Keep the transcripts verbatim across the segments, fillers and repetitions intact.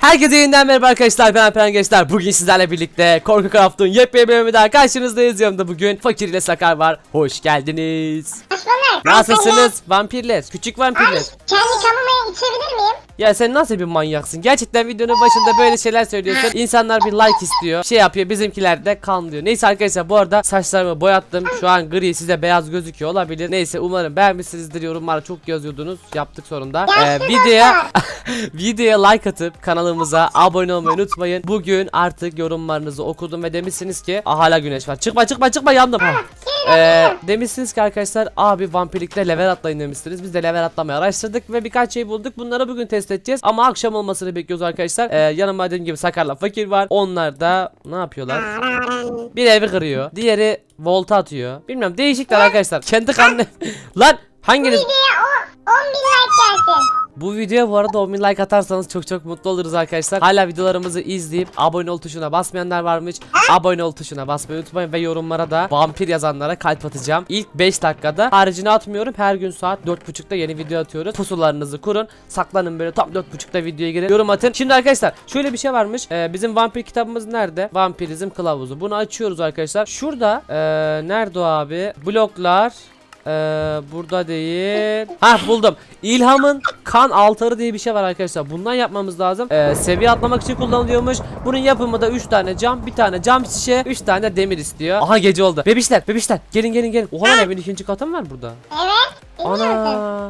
Herkese yeniden merhaba arkadaşlar, ben Alperen Gençler. Bugün sizlerle birlikte Korku Craft'ın yepyeni bölümü daha karşınızdayız. Yanımda bugün Fakir ile Sakar var. Hoş geldiniz. Hoş bulduk. Nasılsınız vampirler? Küçük vampirler. Abi kendi kanımı içebilir miyim? Ya sen nasıl bir manyaksın? Gerçekten videonun başında böyle şeyler söylüyorsun. İnsanlar bir like istiyor. Şey yapıyor, bizimkiler de kan diyor. Neyse arkadaşlar, bu arada saçlarımı boyattım. Şu an gri, size beyaz gözüküyor olabilir. Neyse, umarım beğenmişsinizdir. Yorumlara çok yazıyordunuz. Yaptık sonunda. Ee, videoya videoya like atıp kanalımıza abone olmayı unutmayın. Bugün artık yorumlarınızı okudum ve demişsiniz ki ah, hala güneş var. Çıkma çıkma çıkma, yandım. Ee, demişsiniz ki arkadaşlar, abi vampirlikte level atlayın demişsiniz. Biz de level atlamayı araştırdık ve birkaç şey bulduk. Bunları bugün test edeceğiz ama akşam olmasını bekliyoruz arkadaşlar. Ee, yanıma dediğim gibi Sakar'la Fakir var. Onlar da ne yapıyorlar? Bir evi kırıyor, diğeri volta atıyor. Bilmiyorum, değişikler arkadaşlar. Kendi kanını lan hanginiz? Videoya on bin like gelsin. Bu videoya bu arada on bin like atarsanız çok çok mutlu oluruz arkadaşlar. Hala videolarımızı izleyip abone ol tuşuna basmayanlar varmış. Abone ol tuşuna basmayı unutmayın ve yorumlara da vampir yazanlara kalp atacağım. İlk beş dakikada, haricini atmıyorum. Her gün saat dört buçukta yeni video atıyoruz. Pusularınızı kurun, saklanın, böyle tam dört buçukta videoya girin, yorum atın. Şimdi arkadaşlar şöyle bir şey varmış. Ee, bizim vampir kitabımız nerede? Vampirizm kılavuzu. Bunu açıyoruz arkadaşlar. Şurada ee, nerede o abi? Bloklar. Ee, burada değil. Ha, buldum. İlhamın kan altarı diye bir şey var arkadaşlar. Bundan yapmamız lazım. Ee, seviye atlamak için kullanılıyormuş. Bunun yapımı da üç tane cam, bir tane cam şişe, üç tane demir istiyor. Aha, gece oldu. Bebişler, bebişler. Gelin gelin gelin. Oha lan, evin ikinci katı mı var burada? Evet. Ana.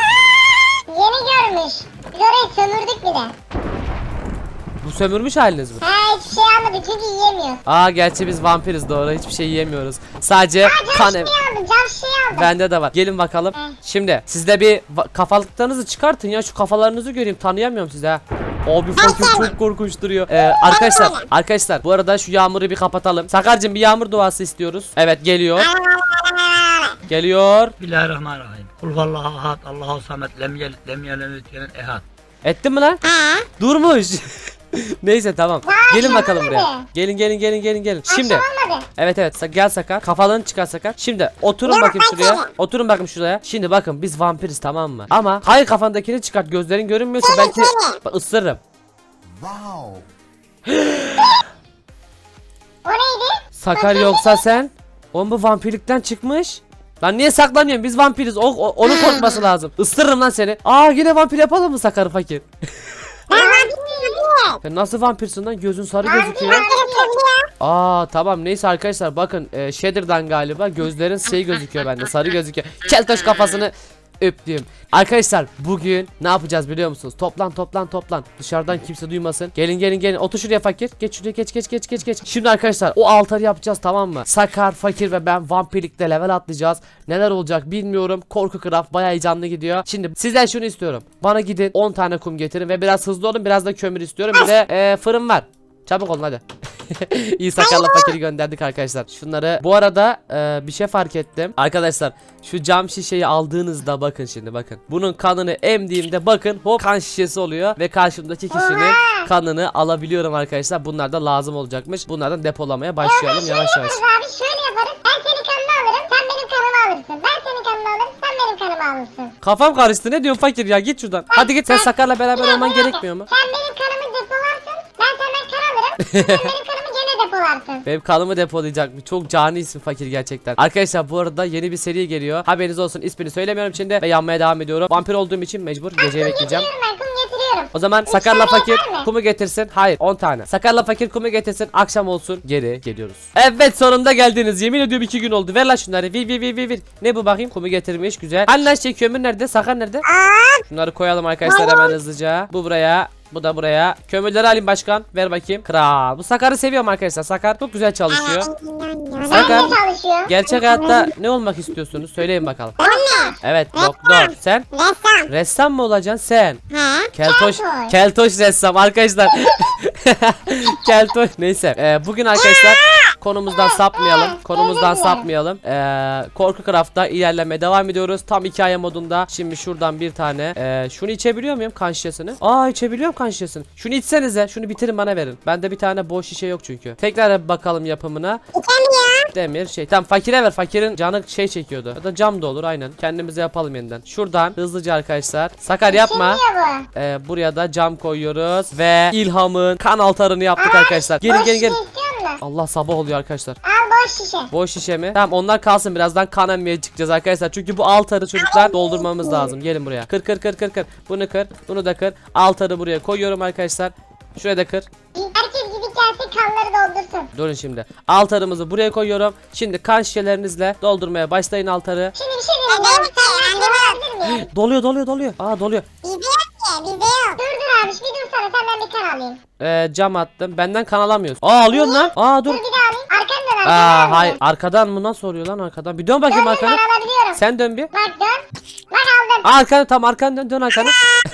Yeni görmüş. Biz orayı sömürdük bir de. Bu sömürmüş haliniz mi? Ha, hiçbir şey almadık çünkü yiyemiyoruz. Aa, gerçi biz vampiriz, doğru. Hiçbir şey yiyemiyoruz. Sadece Ha, cam kan şey ev. aldım, cam şey aldım. Bende de var. Gelin bakalım. Heh. Şimdi siz de bir kafalıklarınızı çıkartın ya. Şu kafalarınızı göreyim. Tanıyamıyorum sizi ha. Abi Fakir çok korkunç duruyor. Ee, arkadaşlar, arkadaşlar bu arada şu yağmuru bir kapatalım. Sakarcığım, bir yağmur duası istiyoruz. Evet, geliyor. Geliyor. Bismillahirrahmanirrahim. Kul huvallahu ahad, Allahu samet, lem yelid lem yelid lem yulad ehad. Ettin mi lan? Durmuş. Neyse, tamam. Gelin bakalım buraya. olmadı. Gelin gelin gelin gelin gelin. Şimdi. Olmadı. Evet evet, Sa- gel Sakar. Kafalarını çıkar Sakar. Şimdi oturun bakayım şuraya. Oturun bakayım şuraya. Şimdi bakın, biz vampiriz, tamam mı? Ama hayır, kafandakini çıkart. Gözlerin görünmüyorsa belki Bak, ısırırım. Wow. O neydi? Sakar, yoksa sen? Oğlum, bu vampirlikten çıkmış. Lan niye saklanıyorsun? Biz vampiriz. O, o- onun korkması lazım. Isırırım lan seni. Aa, yine vampir yapalım mı Sakar'ı Fakir? Sen nasıl vampirsin lan? Gözün sarı gözüküyor. Aa, tamam, neyse arkadaşlar, bakın e, Shader'dan galiba gözlerin şey gözüküyor bende, sarı gözüküyor. Keltoş kafasını öptüm. Arkadaşlar, bugün ne yapacağız biliyor musunuz? Toplan toplan toplan. Dışarıdan kimse duymasın. Gelin gelin gelin. Otur şuraya Fakir. Geç şuraya, geç geç geç geç geç. Şimdi arkadaşlar, o altarı yapacağız, tamam mı? Sakar, Fakir ve ben vampirlikte level atlayacağız. Neler olacak bilmiyorum. Korku Craft bayağı heyecanlı gidiyor. Şimdi sizden şunu istiyorum. Bana gidin on tane kum getirin ve biraz hızlı olun. Biraz da kömür istiyorum. Bir de e, fırın var. Çabuk olun hadi. İyi, Sakar'la Fakir'i gönderdik arkadaşlar. Şunları, bu arada e, bir şey fark ettim. Arkadaşlar, şu cam şişeyi aldığınızda bakın, şimdi bakın. Bunun kanını emdiğimde bakın, hop, kan şişesi oluyor ve karşımdaki kişinin kanını alabiliyorum arkadaşlar. Bunlar da lazım olacakmış. Bunlardan depolamaya başlayalım yavaş yavaş. Abi şöyle yaparız. Ben senin kanını alırım, sen benim kanımı alırsın. Ben senin kanını alırım, sen benim kanımı alırsın. Kafam karıştı, ne diyorsun Fakir ya? Git şuradan. Hadi git, sen Sakar'la beraber olman gerekmiyor mu? Sen benim kanımı depolarsın, ben senden kan alırım. Sen benim kanımı gene depolarsın. Benim kanımı depolayacakmış. Çok cani isim Fakir gerçekten. Arkadaşlar, bu arada yeni bir seri geliyor. Haberiniz olsun. İsmini söylemiyorum şimdi ve yanmaya devam ediyorum. Vampir olduğum için mecbur geceyi bekleyeceğim. Getiriyorum ben, kum getiriyorum. O zaman Üç Sakar'la tane Fakir yeter mi? kumu getirsin. Hayır, on tane. Sakar'la Fakir kumu getirsin. Akşam olsun. Geri geliyoruz. Evet, sonunda geldiniz. Yemin ediyorum iki gün oldu. Ver lan şunları. Vir vir vir vir vir. Ne bu bakayım? Kumu getirmiş. Güzel. Hani lan şey, kömür nerede? Sakar nerede? Şunları koyalım arkadaşlar hemen hızlıca. Bu buraya. Bu da buraya. Kömürleri alayım başkan. Ver bakayım. Kral. Bu Sakar'ı seviyorum arkadaşlar. Sakar çok güzel çalışıyor. Sakar. Ben de çalışıyor. Gerçek hayatta ne olmak istiyorsunuz? Söyleyin bakalım. Anne. Evet, doktor. Sen? Ressam. Ressam mı olacaksın sen? Ha? Keltoş, Keltoş. keltoş ressam arkadaşlar. Keltoş. Neyse, e, bugün arkadaşlar konumuzdan sapmayalım. Konumuzdan sapmayalım. E, Korku Craft'ta ilerlemeye devam ediyoruz. Tam hikaye modunda. Şimdi şuradan bir tane. E, şunu içebiliyor muyum, kan şişesini? Aa, içebiliyorum kan şişesini. Şunu içsenize. Şunu bitirin, bana verin. Bende bir tane boş şişe yok çünkü. Tekrar bir bakalım yapımına. İçemiyor. Demir şey. Tamam fakire ver. Fakirin canı şey çekiyordu. Ya da cam da olur aynen. Kendimize yapalım yeniden. Şuradan hızlıca arkadaşlar. Sakar yapma. Şimdi bu. Ee, buraya da cam koyuyoruz ve İlham'ın kan altarını yaptık Aa, arkadaşlar. Gelin boş gelin gelin. şişe istiyor musun? Allah sabah oluyor arkadaşlar. Al boş şişe. Boş şişe mi? Tamam onlar kalsın, birazdan kan emmeye çıkacağız arkadaşlar. Çünkü bu altarı çocuklar doldurmamız lazım. Gelin buraya. Kır kır kır kır kır. Bunu kır. Bunu da kır. Altarı buraya koyuyorum arkadaşlar. Şuraya da kır. Herkes gidip gelse kanları doldursun. Durun şimdi. Altarımızı buraya koyuyorum. Şimdi kan şişelerinizle doldurmaya başlayın altarı. Şimdi bir şey diyeceğim. Sen randevu alabilir miyim? Doluyor doluyor doluyor. Aa doluyor. Bizde yok ki. Bizde yok. Dur dur abi. Bir dur sana. Senden bir kan alayım. Ee, cam attım. Benden kan alamıyoruz. Aa alıyorsun lan. Aa dur. Dur bir daha alayım. Arkanı dön. Arkanı Aa dön. hayır. Arkadan mı? Nasıl oluyor lan arkadan? Bir dön bakayım Dön, arkanı. ben alabiliyorum. Sen dön bir. Bak dön. Bak aldım. Arkanı tam arkanı dön, dön arkanı.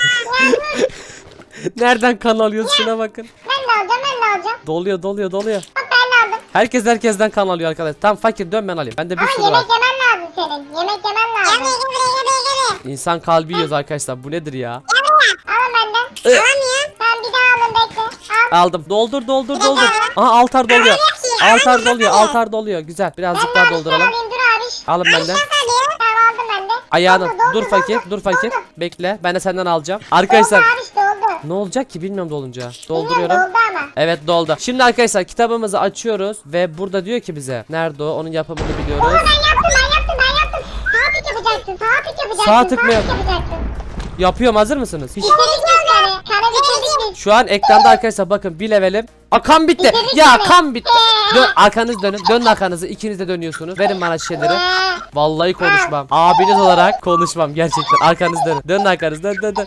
Nereden kan alıyorsun, şuna bakın. Ben de alacağım. Ben de alacağım. Doluyor doluyor doluyor. Bak ben de aldım. Herkes herkesten kan alıyor arkadaşlar. Tamam fakir dön ben alayım. Bende bir Ama sürü yemek var. yemen lazım senin. Yemek yemen lazım. Yemek yemek yemek. İnsan kalbi yiyoruz arkadaşlar. Bu nedir ya? Alın benden. Alamıyorum. Ben bir daha alın bekle. Al. Aldım. Doldur doldur doldur. Aha altar doluyor. Altar doluyor. Altar doluyor. Güzel. Birazcık Ben de daha abi dolduralım. alayım. Dur abi. Alın benden. Tamam aldım ben de. Ayağını Doldu, doldu, dur fakir. doldu, Dur fakir. doldu. Bekle. Ben de senden alacağım. Arkadaşlar Doldu abi işte oldu. ne olacak ki bilmiyorum dolunca. Bilmiyorum, Dolduruyorum. doldu ama. Evet doldu. Şimdi arkadaşlar kitabımızı açıyoruz ve burada diyor ki bize nerede o? Onun yapımını biliyoruz. Ben yaptım ben yaptım ben yaptım. Sağ tık yapacaksın. Sağ tık yapacaksın. Sağ tık mı yap- yapacaksın. Yapıyorum, hazır mısınız? Hiç... Bitirdik biz kanı. Kanı bitirdik biz. Şu an ekranda arkadaşlar bakın bir levelim. Aa kan bitti. Bitirdik Ya seni. kan bitti. Dön arkanız dönün. Dönün arkanızı. İkiniz de dönüyorsunuz. Verin bana şişeleri. Ee, Vallahi konuşmam. Abiniz olarak konuşmam gerçekten. Arkanız dönün. Dönün arkanız. Dön dön dön.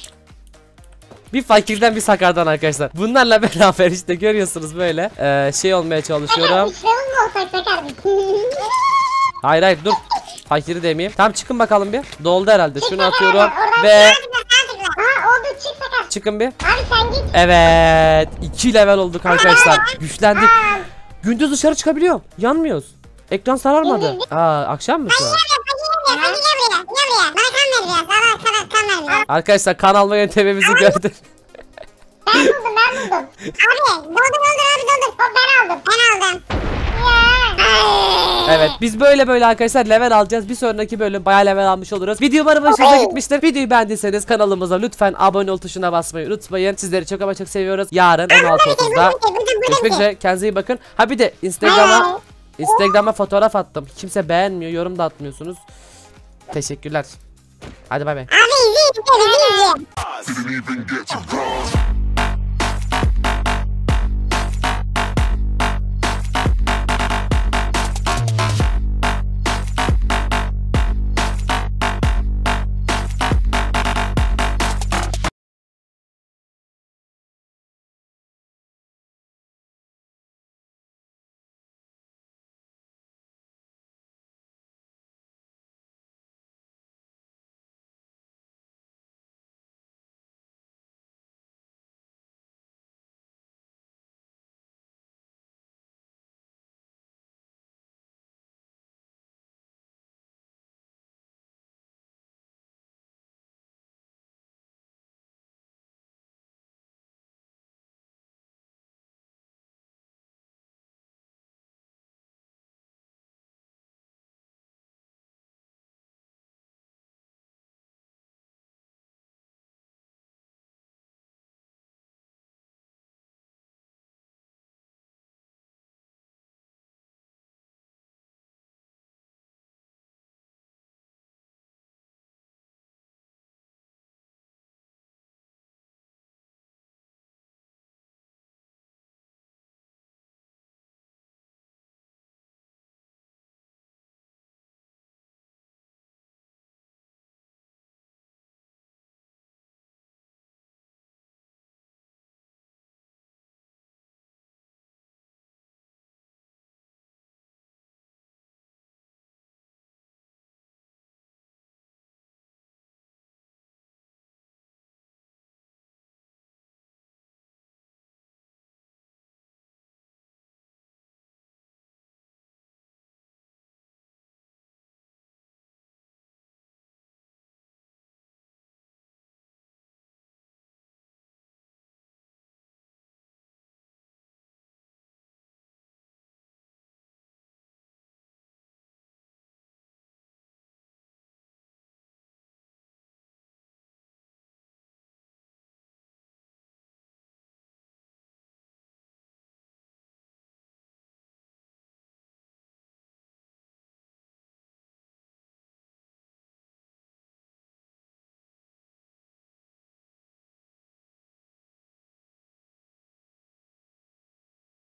Bir fakirden bir sakardan arkadaşlar. Bunlarla beraber işte görüyorsunuz böyle ee, şey olmaya Sakar çalışıyorum. üç level mi olsak Sakar biz? Hayır hayır dur. Fakiri demeyeyim. Tamam çıkın bakalım bir. Doldu herhalde. Şunu atıyorum Oradan ve sağ tıkla, sağ tıkla. Ha oldu çık Sakar. çıkın bir. Abi sen git. Evet. iki level olduk arkadaşlar. Güçlendik. Gündüz dışarı çıkabiliyor. Yanmıyoruz. Ekran sararmadı. Aa akşam mı şu an? Hadi gel buraya. Gel buraya. Bana kan ver biraz. Al sana kan ver biraz. Arkadaşlar kan alma yöntemimizi gördük. Ben buldum ben buldum. Abi doldur doldur abi doldur. Hop ben aldım. Ben aldım. Ya. Evet biz böyle böyle arkadaşlar level alacağız. Bir sonraki bölüm bayağı level almış oluruz. Video umarım hoşunuza gitmiştir. Videoyu beğendiyseniz kanalımıza lütfen abone ol tuşuna basmayı unutmayın. Sizleri çok ama çok seviyoruz. Yarın on altı otuzda görüşmek üzere. Kendinize iyi bakın. Ha bir de Instagram'a Instagram'a fotoğraf attım. Kimse beğenmiyor, yorum da atmıyorsunuz. Teşekkürler. Hadi bay bay. Abi izleyin. izleyin. Didn't even get to bronze.